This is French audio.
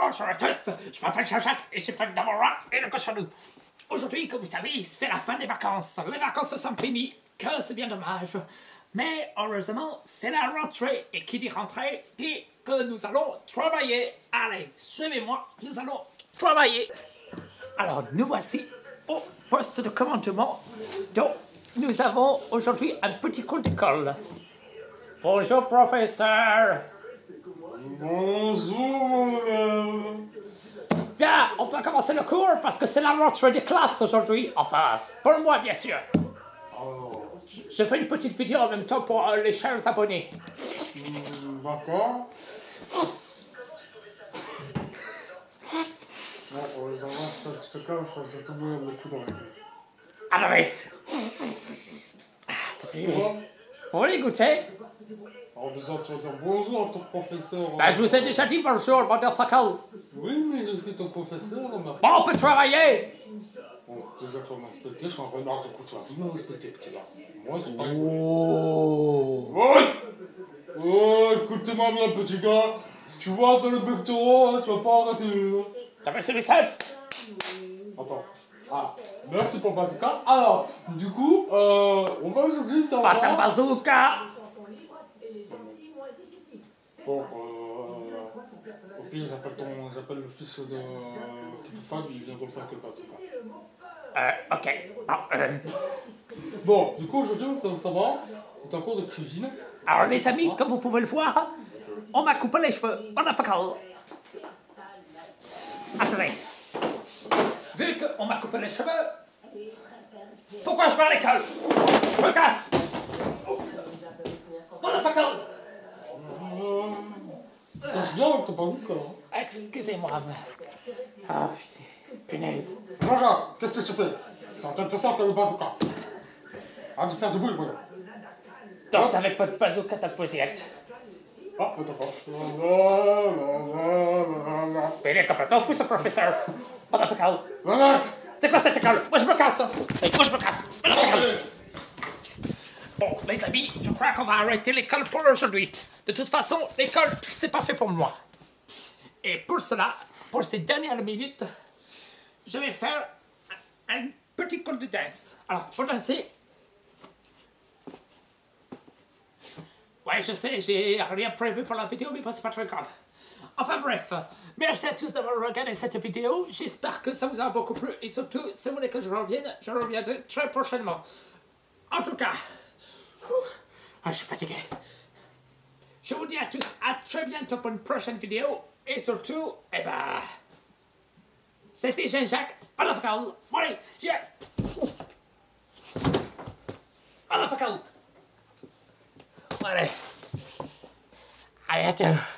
Bonjour à tous, je m'appelle Jean-Jacques et je suis fan d'Amora et le cochonou. Aujourd'hui, comme vous savez, c'est la fin des vacances. Les vacances se sont finies, que c'est bien dommage. Mais heureusement, c'est la rentrée. Et qui dit rentrée, dit que nous allons travailler. Allez, suivez-moi, nous allons travailler. Alors, nous voici au poste de commandement. Donc, nous avons aujourd'hui un petit cours d'école. Bonjour, professeur. Bonjour. Bien, on peut commencer le cours parce que c'est la rentrée des classes aujourd'hui. Enfin, pour moi, bien sûr. Je fais une petite vidéo en même temps pour les chers abonnés. D'accord. Bon, les enfants, je te cache, j'ai tombé beaucoup dans la gueule. Attendez. Ça fait... Vous voulez goûter? Alors déjà, tu vas dire bonjour à ton professeur. Ben, je vous ai déjà dit bonjour, motherfucker. Oui, mais je suis ton professeur, ma fille. Bon, on peut travailler. Bon, déjà, tu vas m'inspecter, je suis un renard, du coup, tu vas vite me respecter, petit gars. Moi, c'est pas une... Oh. Oh, écoute-moi bien, petit gars. Tu vois, c'est le pectoral, hein, tu vas pas arrêter. T'as vu ce biceps? Attends. Ah, merci pour le bazooka. Alors, du coup, on va aujourd'hui savoir... Pas ta bazooka. Bon, au pire, j'appelle le fils de toute femme, il vient de ça que le bazooka. Ok. Bon, du coup, aujourd'hui, ça va savoir, c'est un cours de cuisine. Alors, les amis, comme vous pouvez le voir, on m'a coupé les cheveux. Motherfucker. Attendez. Vu qu'on m'a coupé les cheveux, pourquoi je vais à l'école? Je me casse. Motherfucker. T'as bien avec ton bazooka, hein? Excusez-moi. Ah, putain. Punaise. Jean-Jacques, qu'est-ce que tu fais? C'est en train de te sortir le bazooka. Arrête de faire du bruit, voilà. Danse avec votre bazooka, ta posette. Ah, attends pas. Mais il est complètement fou, ce professeur. Motherfucker. Jean-Jacques. C'est quoi cette école? Moi, je me casse. Moi, je me casse. Motherfucker. Bon, les amis, je crois qu'on va arrêter l'école pour aujourd'hui. De toute façon, l'école, c'est pas fait pour moi. Et pour cela, pour ces dernières minutes, je vais faire un petit cours de danse. Alors, pour danser... Ouais, je sais, j'ai rien prévu pour la vidéo, mais c'est pas très grave. Enfin bref, merci à tous d'avoir regardé cette vidéo. J'espère que ça vous a beaucoup plu. Et surtout, si vous voulez que je reviendrai très prochainement. En tout cas... je suis fatigué. Je vous dis à tous à très bientôt pour une prochaine vidéo. Et surtout, c'était Jean-Jacques. Motherfucker. Bon, allez, j'y vais. Motherfucker. Allez. À bientôt.